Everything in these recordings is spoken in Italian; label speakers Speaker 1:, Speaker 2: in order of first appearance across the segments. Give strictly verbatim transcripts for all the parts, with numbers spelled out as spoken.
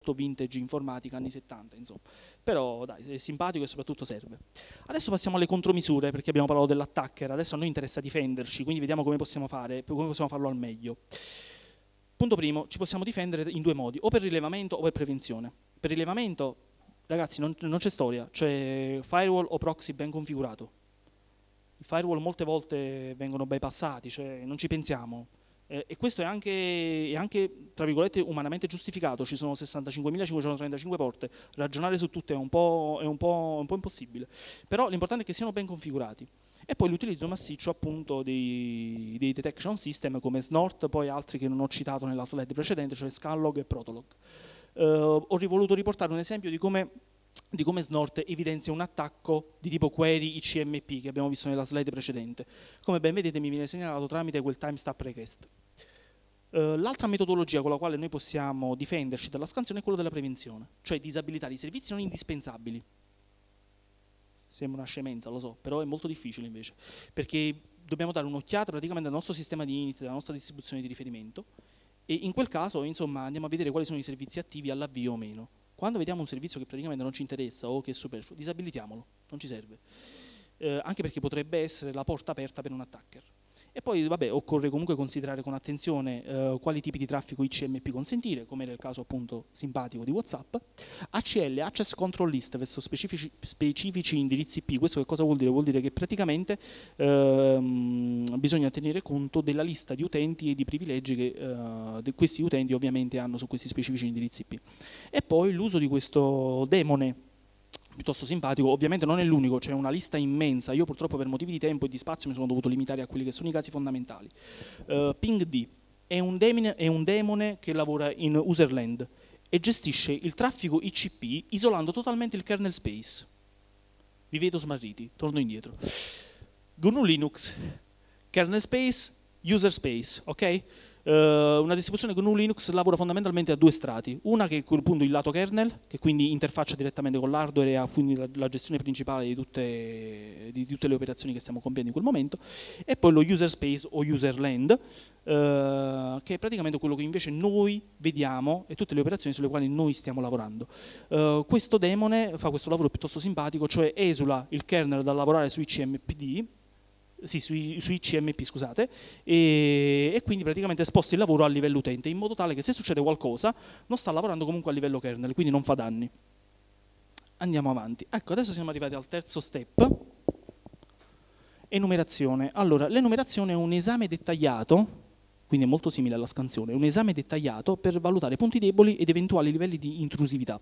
Speaker 1: molto vintage informatica anni settanta, insomma. Però dai, è simpatico e soprattutto serve. Adesso passiamo alle contromisure, perché abbiamo parlato dell'attacker, adesso a noi interessa difenderci, quindi vediamo come possiamo fare, come possiamo farlo al meglio. Punto primo, ci possiamo difendere in due modi, o per rilevamento o per prevenzione. Per rilevamento, ragazzi, non, non c'è storia, cioè firewall o proxy ben configurato. I firewall molte volte vengono bypassati, cioè non ci pensiamo. Eh, e questo è anche, è anche, tra virgolette, umanamente giustificato. Ci sono sessantacinquemilacinquecentotrentacinque porte, ragionare su tutte è un po', è un po', un po' impossibile. Però l'importante è che siano ben configurati. E poi l'utilizzo massiccio appunto dei, dei detection system come Snort, poi altri che non ho citato nella slide precedente, cioè Scanlog e Protolog. Eh, ho voluto riportare un esempio di come di come Snort evidenzia un attacco di tipo query I C M P che abbiamo visto nella slide precedente. Come ben vedete mi viene segnalato tramite quel timestamp request. Uh, L'altra metodologia con la quale noi possiamo difenderci dalla scansione è quella della prevenzione, cioè disabilitare i servizi non indispensabili. Sembra una scemenza, lo so, però è molto difficile invece, perché dobbiamo dare un'occhiata praticamente al nostro sistema di init, alla nostra distribuzione di riferimento, e in quel caso insomma andiamo a vedere quali sono i servizi attivi all'avvio o meno. Quando vediamo un servizio che praticamente non ci interessa o che è superfluo, disabilitiamolo, non ci serve. Eh, anche perché potrebbe essere la porta aperta per un attacker. E poi vabbè, occorre comunque considerare con attenzione eh, quali tipi di traffico I C M P consentire, come nel caso appunto simpatico di WhatsApp. A C L, Access Control List, verso specifici, specifici indirizzi I P. Questo che cosa vuol dire? Vuol dire che praticamente ehm, bisogna tenere conto della lista di utenti e di privilegi che eh, questi utenti ovviamente hanno su questi specifici indirizzi I P. E poi l'uso di questo demone piuttosto simpatico, ovviamente non è l'unico, c'è una lista immensa. Io purtroppo per motivi di tempo e di spazio mi sono dovuto limitare a quelli che sono i casi fondamentali. Uh, PingD è un, demone, è un demone che lavora in userland e gestisce il traffico I C P isolando totalmente il kernel space. Vi vedo smarriti, torno indietro. G N U Linux, kernel space, user space, ok? Uh, una distribuzione G N U Linux lavora fondamentalmente a due strati, una che è appunto il lato kernel, che quindi interfaccia direttamente con l'hardware e ha quindi la, la gestione principale di tutte, di tutte le operazioni che stiamo compiendo in quel momento, e poi lo user space o userland, uh, che è praticamente quello che invece noi vediamo e tutte le operazioni sulle quali noi stiamo lavorando. Uh, questo demone fa questo lavoro piuttosto simpatico, cioè esula il kernel dal lavorare su I C M P D, Sì, sui, sui C M P, scusate, e, e quindi praticamente sposta il lavoro a livello utente, in modo tale che se succede qualcosa non sta lavorando comunque a livello kernel, quindi non fa danni. Andiamo avanti. Ecco, adesso siamo arrivati al terzo step, enumerazione. Allora, l'enumerazione è un esame dettagliato, quindi è molto simile alla scansione, è un esame dettagliato per valutare punti deboli ed eventuali livelli di intrusività.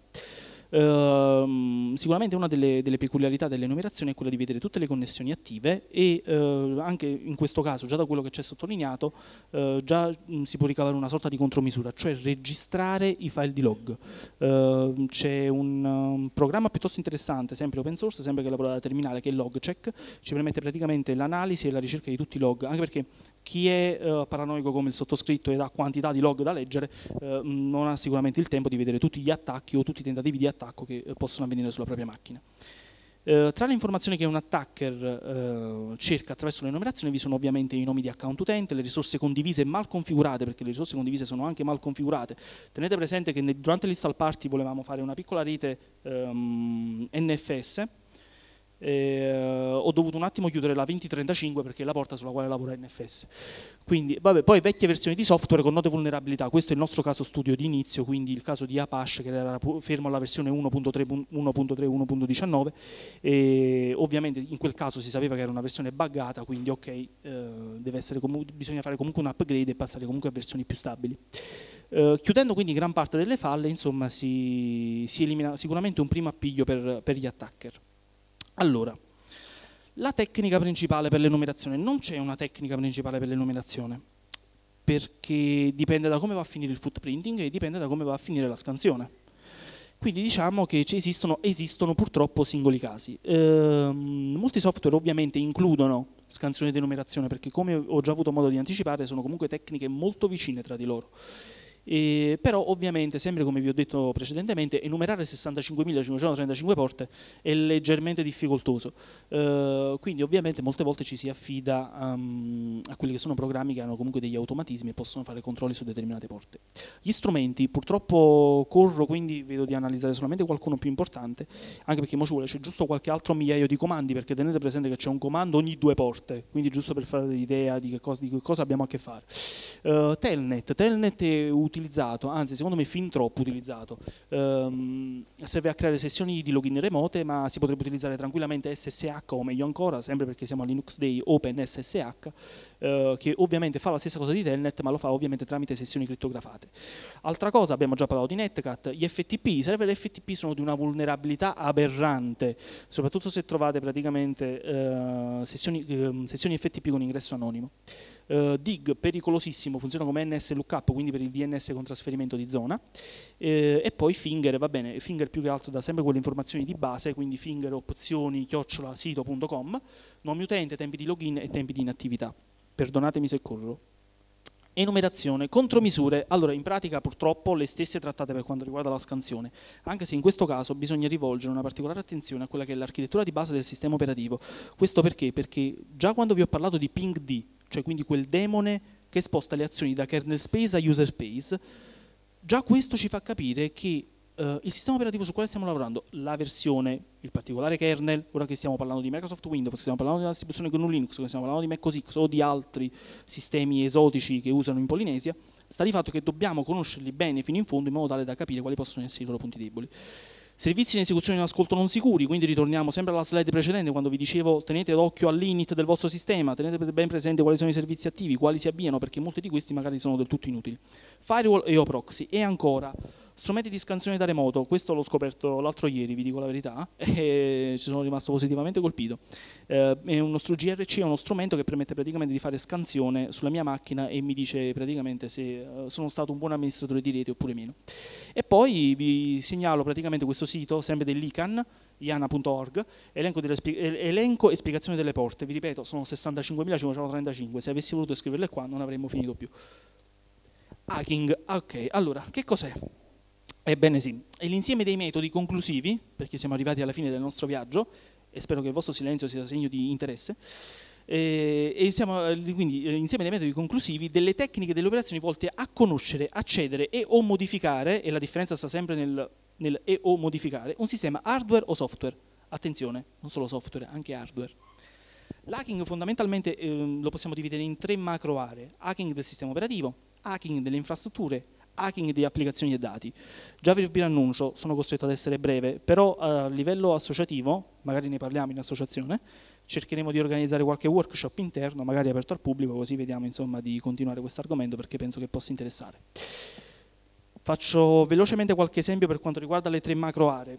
Speaker 1: Uh, sicuramente una delle, delle peculiarità dell'enumerazione è quella di vedere tutte le connessioni attive e uh, anche in questo caso, già da quello che c'è sottolineato, uh, già mh, si può ricavare una sorta di contromisura, cioè registrare i file di log. Uh, c'è un, un programma piuttosto interessante, sempre open source, sempre che lavora da terminale, che è LogCheck, ci permette praticamente l'analisi e la ricerca di tutti i log, anche perché chi è uh, paranoico come il sottoscritto ed ha quantità di log da leggere uh, non ha sicuramente il tempo di vedere tutti gli attacchi o tutti i tentativi di attacco che uh, possono avvenire sulla propria macchina. Uh, tra le informazioni che un attacker uh, cerca attraverso l'enumerazione vi sono ovviamente i nomi di account utente, le risorse condivise mal configurate, perché le risorse condivise sono anche mal configurate. Tenete presente che ne, durante l'install party volevamo fare una piccola rete um, N F S. Eh, ho dovuto un attimo chiudere la venti trentacinque perché è la porta sulla quale lavora N F S. Quindi, vabbè, poi vecchie versioni di software con note vulnerabilità, questo è il nostro caso studio di inizio, quindi il caso di Apache che era fermo alla versione uno punto tre punto uno punto diciannove, e ovviamente in quel caso si sapeva che era una versione buggata, quindi ok, eh, deve essere bisogna fare comunque un upgrade e passare comunque a versioni più stabili. Uh, chiudendo quindi gran parte delle falle, insomma, si, si elimina sicuramente un primo appiglio per, per gli attacker. Allora, la tecnica principale per l'enumerazione, non c'è una tecnica principale per l'enumerazione, perché dipende da come va a finire il footprinting e dipende da come va a finire la scansione. Quindi diciamo che esistono, esistono purtroppo singoli casi. Ehm, molti software ovviamente includono scansione ed enumerazione perché, come ho già avuto modo di anticipare, sono comunque tecniche molto vicine tra di loro. E, però ovviamente, sempre come vi ho detto precedentemente, enumerare sessantacinquemilacinquecentotrentacinque porte è leggermente difficoltoso, uh, quindi ovviamente molte volte ci si affida um, a quelli che sono programmi che hanno comunque degli automatismi e possono fare controlli su determinate porte. Gli strumenti, purtroppo corro, quindi vedo di analizzare solamente qualcuno più importante, anche perché mo ci vuole, c'è giusto qualche altro migliaio di comandi, perché tenete presente che c'è un comando ogni due porte, quindi giusto per fare l'idea di che cosa, di che cosa abbiamo a che fare. Uh, Telnet, Telnet è utilizzato, anzi secondo me fin troppo utilizzato, um, serve a creare sessioni di login remote, ma si potrebbe utilizzare tranquillamente S S H o meglio ancora, sempre perché siamo a Linux Day, Open S S H, uh, che ovviamente fa la stessa cosa di Telnet, ma lo fa ovviamente tramite sessioni crittografate. Altra cosa, abbiamo già parlato di Netcat, gli F T P, i server F T P sono di una vulnerabilità aberrante, soprattutto se trovate praticamente uh, sessioni, uh, sessioni F T P con ingresso anonimo. Uh, D I G, pericolosissimo, funziona come N S lookup, quindi per il D N S con trasferimento di zona, eh, e poi Finger, va bene, Finger più che altro dà sempre quelle informazioni di base, quindi Finger opzioni chiocciola sito punto com, nomi utente, tempi di login e tempi di inattività. Perdonatemi se corro. Enumerazione, contromisure, allora in pratica purtroppo le stesse trattate per quanto riguarda la scansione, anche se in questo caso bisogna rivolgere una particolare attenzione a quella che è l'architettura di base del sistema operativo. Questo perché? Perché già quando vi ho parlato di pingd, cioè quindi quel demone che sposta le azioni da kernel space a user space, già questo ci fa capire che Uh, il sistema operativo sul quale stiamo lavorando, la versione, il particolare kernel, ora che stiamo parlando di Microsoft Windows, stiamo parlando di una distribuzione con un Linux, stiamo parlando di Mac O S X o di altri sistemi esotici che usano in Polinesia, sta di fatto che dobbiamo conoscerli bene fino in fondo in modo tale da capire quali possono essere i loro punti deboli. Servizi in esecuzione in ascolto non sicuri, quindi ritorniamo sempre alla slide precedente quando vi dicevo tenete d'occhio all'init del vostro sistema, tenete ben presente quali sono i servizi attivi, quali si avviano, perché molti di questi magari sono del tutto inutili. Firewall e o proxy, e ancora strumenti di scansione da remoto, questo l'ho scoperto l'altro ieri, vi dico la verità, e ci sono rimasto positivamente colpito. Eh, è uno G R C è uno strumento che permette praticamente di fare scansione sulla mia macchina e mi dice praticamente se uh, sono stato un buon amministratore di rete oppure meno. E poi vi segnalo praticamente questo sito, sempre dell'I C A N, i A N A punto org, elenco, elenco e spiegazione delle porte, vi ripeto, sono sessantacinquemilacinquecentotrentacinque, se avessi voluto scriverle qua non avremmo finito più. Hacking, ok, allora, che cos'è? Ebbene sì, è l'insieme dei metodi conclusivi, perché siamo arrivati alla fine del nostro viaggio, e spero che il vostro silenzio sia segno di interesse, e, e siamo quindi l'insieme dei metodi conclusivi delle tecniche e delle operazioni volte a conoscere, accedere e o modificare, e la differenza sta sempre nel, nel e o modificare, un sistema hardware o software. Attenzione, non solo software, anche hardware. L'hacking fondamentalmente eh, lo possiamo dividere in tre macro aree: hacking del sistema operativo, hacking delle infrastrutture, hacking di applicazioni e dati. Già vi annuncio, sono costretto ad essere breve, però a livello associativo, magari ne parliamo in associazione, cercheremo di organizzare qualche workshop interno, magari aperto al pubblico, così vediamo insomma di continuare questo argomento perché penso che possa interessare. Faccio velocemente qualche esempio per quanto riguarda le tre macro aree.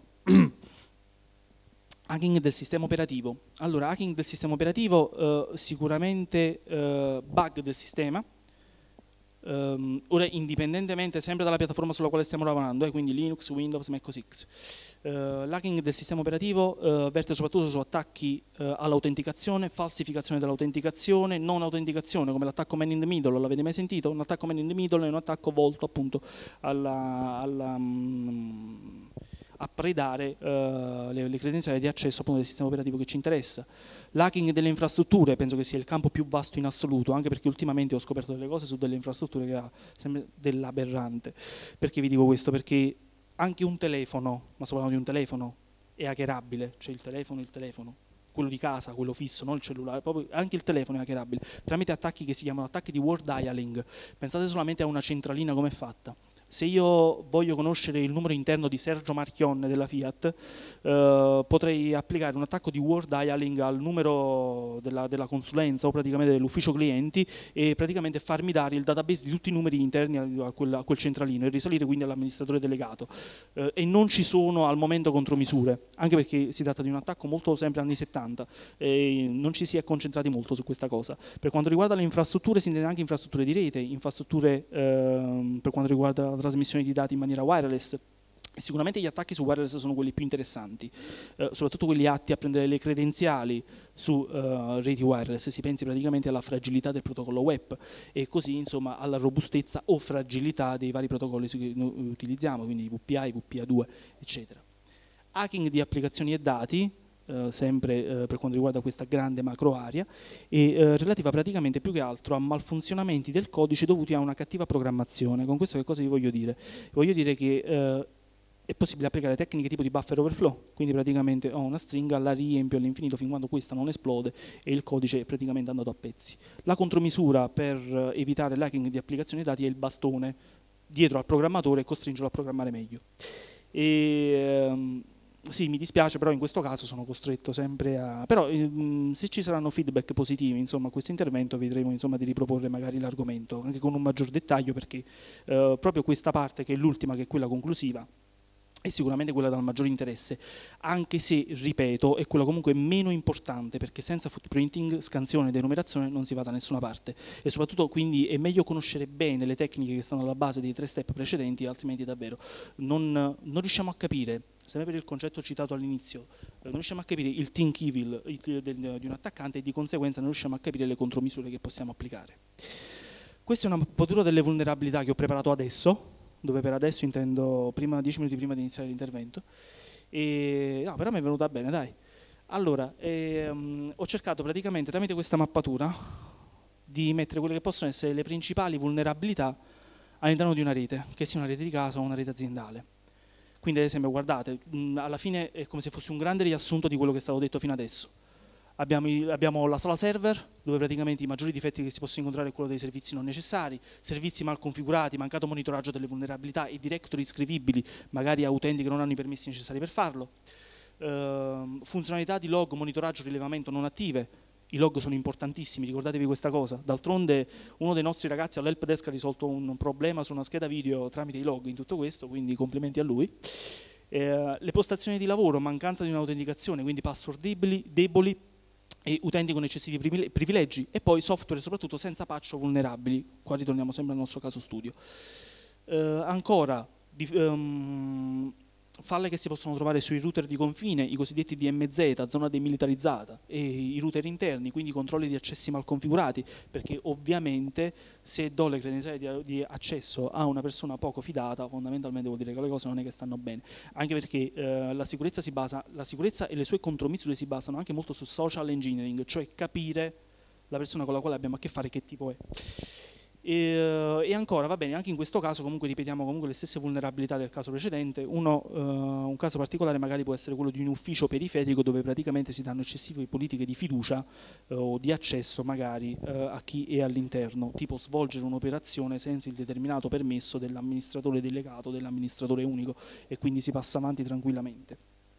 Speaker 1: Hacking del sistema operativo. Allora, hacking del sistema operativo, eh, sicuramente eh, bug del sistema. Um, ora, indipendentemente sempre dalla piattaforma sulla quale stiamo lavorando, eh, quindi Linux, Windows, Mac O S X, uh, l'hacking del sistema operativo uh, verte soprattutto su attacchi uh, all'autenticazione, falsificazione dell'autenticazione, non autenticazione, come l'attacco man in the middle, l'avete mai sentito? Un attacco man in the middle è un attacco volto appunto alla, alla, um, a predare uh, le, le credenziali di accesso appunto del sistema operativo che ci interessa. L'hacking delle infrastrutture penso che sia il campo più vasto in assoluto, anche perché ultimamente ho scoperto delle cose su delle infrastrutture che ha sempre dell'aberrante. Perché vi dico questo? Perché anche un telefono, ma sto parlando di un telefono, è hackerabile, cioè il telefono, il telefono, quello di casa, quello fisso, non il cellulare, proprio anche il telefono è hackerabile, tramite attacchi che si chiamano attacchi di word dialing. Pensate solamente a una centralina come è fatta. Se io voglio conoscere il numero interno di Sergio Marchionne della Fiat, eh, potrei applicare un attacco di word dialing al numero della, della consulenza o praticamente dell'ufficio clienti e praticamente farmi dare il database di tutti i numeri interni a quel, a quel centralino e risalire quindi all'amministratore delegato. Eh, e non ci sono al momento contromisure, anche perché si tratta di un attacco molto sempre anni settanta e non ci si è concentrati molto su questa cosa. Per quanto riguarda le infrastrutture si intende anche infrastrutture di rete, infrastrutture eh, per quanto riguarda la trasmissione di dati in maniera wireless, Sicuramente gli attacchi su wireless sono quelli più interessanti, eh, soprattutto quelli atti a prendere le credenziali su uh, reti wireless. Si pensi praticamente alla fragilità del protocollo web e così insomma alla robustezza o fragilità dei vari protocolli che noi utilizziamo, quindi V P I, V P A due, eccetera. Hacking di applicazioni e dati, eh, sempre eh, per quanto riguarda questa grande macro area, e eh, relativa praticamente più che altro a malfunzionamenti del codice dovuti a una cattiva programmazione. Con questo che cosa vi voglio dire? Voglio dire che eh, è possibile applicare tecniche tipo di buffer overflow, quindi praticamente ho una stringa, la riempio all'infinito fin quando questa non esplode e il codice è praticamente andato a pezzi. La contromisura per evitare l'hacking di applicazioni dati è il bastone dietro al programmatore e costringerlo a programmare meglio. E, um, sì, mi dispiace, però in questo caso sono costretto sempre a... Però um, se ci saranno feedback positivi, insomma, a questo intervento vedremo insomma, di riproporre magari l'argomento, anche con un maggior dettaglio, perché uh, proprio questa parte, che è l'ultima, che è quella conclusiva, è sicuramente quella dal maggior interesse, anche se, ripeto, è quella comunque meno importante, perché senza footprinting, scansione e enumerazione non si va da nessuna parte, e soprattutto quindi è meglio conoscere bene le tecniche che stanno alla base dei tre step precedenti, altrimenti davvero non, non riusciamo a capire, sempre per il concetto citato all'inizio, non riusciamo a capire il think evil il, del, di un attaccante e di conseguenza non riusciamo a capire le contromisure che possiamo applicare. Questa è una mappatura delle vulnerabilità che ho preparato adesso, dove per adesso intendo prima, dieci minuti prima di iniziare l'intervento, e no, però mi è venuta bene, dai. Allora, ehm, ho cercato praticamente tramite questa mappatura di mettere quelle che possono essere le principali vulnerabilità all'interno di una rete, che sia una rete di casa o una rete aziendale. Quindi ad esempio, guardate, mh, alla fine è come se fosse un grande riassunto di quello che è stato detto fino adesso. Abbiamo, i, abbiamo la sala server, dove praticamente i maggiori difetti che si possono incontrare è quello dei servizi non necessari, servizi mal configurati, mancato monitoraggio delle vulnerabilità e directory scrivibili, magari a utenti che non hanno i permessi necessari per farlo, uh, funzionalità di log, monitoraggio, rilevamento non attive. I log sono importantissimi, ricordatevi questa cosa. D'altronde uno dei nostri ragazzi all'help desk ha risolto un problema su una scheda video tramite i log in tutto questo, quindi complimenti a lui. Eh, le postazioni di lavoro, mancanza di un'autenticazione, quindi password deboli, deboli e utenti con eccessivi privilegi, e poi software soprattutto senza patch o vulnerabili. Qua ritorniamo sempre al nostro caso studio. Eh, ancora, di, um, falle che si possono trovare sui router di confine, i cosiddetti D M Z, zona demilitarizzata, e i router interni, quindi controlli di accessi mal configurati, perché ovviamente se do le credenziali di, di accesso a una persona poco fidata, fondamentalmente vuol dire che le cose non è che stanno bene, anche perché eh, la sicurezza si basa, la sicurezza e le sue contromisure si basano anche molto su social engineering, cioè capire la persona con la quale abbiamo a che fare che tipo è. E, e ancora, va bene, anche in questo caso comunque ripetiamo comunque le stesse vulnerabilità del caso precedente. Uno, uh, un caso particolare magari può essere quello di un ufficio periferico dove praticamente si danno eccessive politiche di fiducia uh, o di accesso magari uh, a chi è all'interno, tipo svolgere un'operazione senza il determinato permesso dell'amministratore delegato, dell'amministratore unico, e quindi si passa avanti tranquillamente.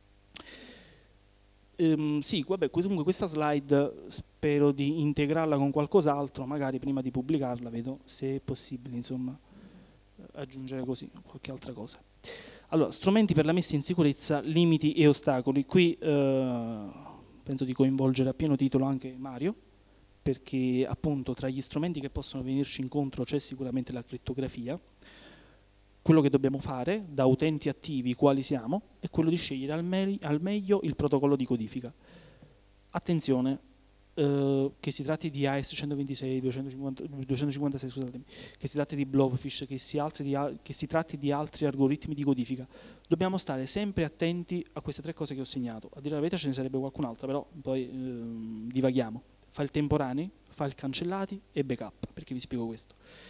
Speaker 1: Um, sì, vabbè, comunque questa slide spero di integrarla con qualcos'altro, magari prima di pubblicarla vedo se è possibile, insomma, aggiungere così qualche altra cosa. Allora, strumenti per la messa in sicurezza, limiti e ostacoli. Qui eh, penso di coinvolgere a pieno titolo anche Mario, perché appunto tra gli strumenti che possono venirci incontro c'è sicuramente la crittografia. Quello che dobbiamo fare da utenti attivi quali siamo è quello di scegliere al, me al meglio il protocollo di codifica. Attenzione, eh, che si tratti di A E S centoventisei, duecentocinquantasei, scusatemi, che si tratti di Blobfish, che si, di, che si tratti di altri algoritmi di codifica, dobbiamo stare sempre attenti a queste tre cose che ho segnato. A dire la verità ce ne sarebbe qualcun'altra, però poi eh, divaghiamo. File temporanei, file cancellati e backup, perché vi spiego questo.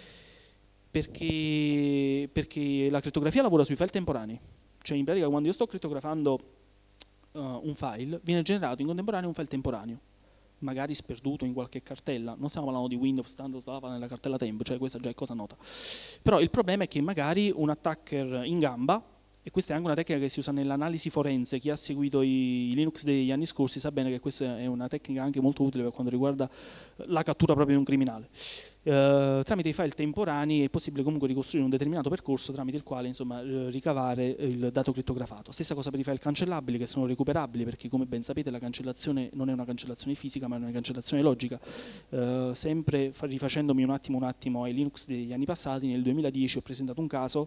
Speaker 1: Perché, perché la crittografia lavora sui file temporanei, cioè in pratica quando io sto crittografando uh, un file viene generato in contemporanea un file temporaneo, magari sperduto in qualche cartella. Non stiamo parlando di Windows, tanto stava nella cartella tempo, cioè questa già è cosa nota. Però il problema è che magari un attacker in gamba, e questa è anche una tecnica che si usa nell'analisi forense, chi ha seguito i Linux degli anni scorsi sa bene che questa è una tecnica anche molto utile per quanto riguarda la cattura proprio di un criminale. Uh, tramite i file temporanei è possibile comunque ricostruire un determinato percorso tramite il quale insomma, uh, ricavare il dato crittografato. Stessa cosa per i file cancellabili, che sono recuperabili, perché come ben sapete la cancellazione non è una cancellazione fisica ma è una cancellazione logica. Uh, sempre rifacendomi un attimo, un attimo ai Linux degli anni passati, nel duemiladieci ho presentato un caso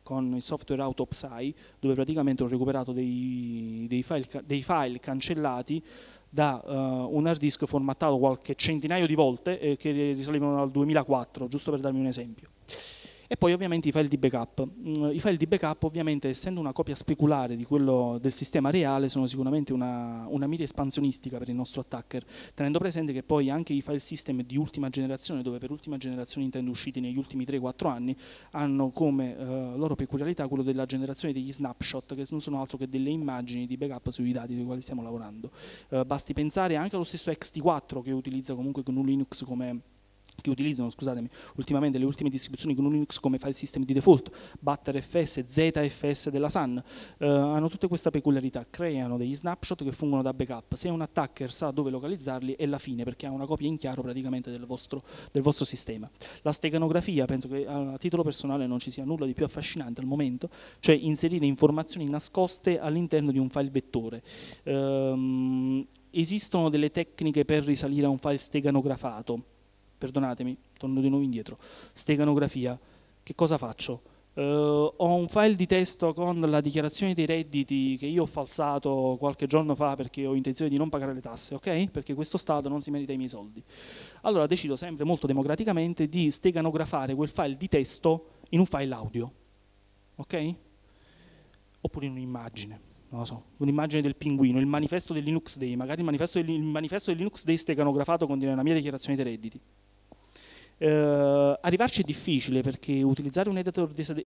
Speaker 1: con il software AutoPsy, dove praticamente ho recuperato dei, dei, file, dei file cancellati da uh, un hard disk formattato qualche centinaio di volte eh, che risalivano al duemilaquattro, giusto per darvi un esempio. E poi ovviamente i file di backup. Mm, I file di backup ovviamente, essendo una copia speculare di quello del sistema reale, sono sicuramente una, una mira espansionistica per il nostro attacker, tenendo presente che poi anche i file system di ultima generazione, dove per ultima generazione intendo usciti negli ultimi tre quattro anni, hanno come eh, loro peculiarità quello della generazione degli snapshot, che non sono altro che delle immagini di backup sui dati dei quali stiamo lavorando. Eh, basti pensare anche allo stesso X T quattro, che utilizza comunque G N U Linux come che utilizzano, scusatemi, ultimamente le ultime distribuzioni G N U Linux come file system di default, ButterFS, Z F S della Sun, eh, hanno tutte questa peculiarità, creano degli snapshot che fungono da backup. Se un attacker sa dove localizzarli è la fine, perché ha una copia in chiaro praticamente del vostro, del vostro sistema. La steganografia, penso che a titolo personale non ci sia nulla di più affascinante al momento, cioè inserire informazioni nascoste all'interno di un file vettore. Ehm, esistono delle tecniche per risalire a un file steganografato. Perdonatemi, torno di nuovo indietro. Steganografia, che cosa faccio? Uh, ho un file di testo con la dichiarazione dei redditi che io ho falsato qualche giorno fa perché ho intenzione di non pagare le tasse, ok? Perché questo Stato non si merita i miei soldi. Allora decido sempre molto democraticamente di steganografare quel file di testo in un file audio, ok? Oppure in un'immagine. Non lo so, un'immagine del pinguino, il manifesto del Linux Day, magari il manifesto del, il manifesto del Linux Day steganografato contiene la mia dichiarazione dei redditi. Eh, arrivarci è difficile perché utilizzare un editor